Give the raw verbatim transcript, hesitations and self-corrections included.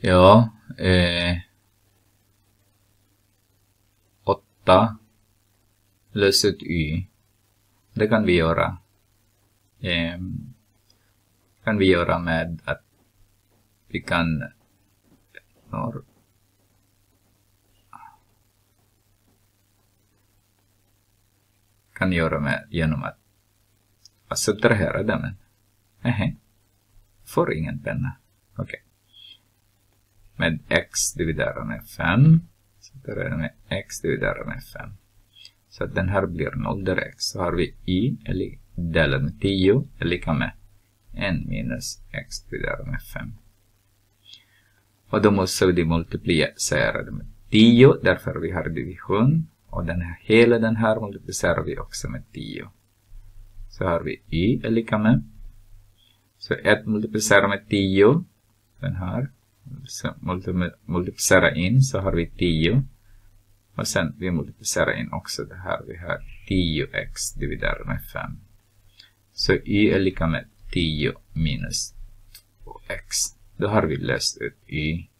Ja, eh, åtta lös ut y. Det kan vi göra. Eh, kan vi göra med att vi kan nor, kan göra med genom att, att subtrahera den. Nej, får ingen penna. Okej. Okay. Med x dividerar med fem. Subtrahera med x dividerar med fem. Så att den här blir noll direkt. Så har vi y eller delat med tio är lika med en minus x dividerar med fem. Och då måste vi multiplicera det med tio. Därför vi har division. Och den här, hela den här multiplicerar vi också med tio. Så har vi y är lika med. Så ett multiplicerar med tio. Den här. Så multiplicera in så har vi tio. Och sen vi multiplicerar in också det här. Vi har tio x dividerat med fem. Så y är lika med tio minus två x. Då har vi löst ut y.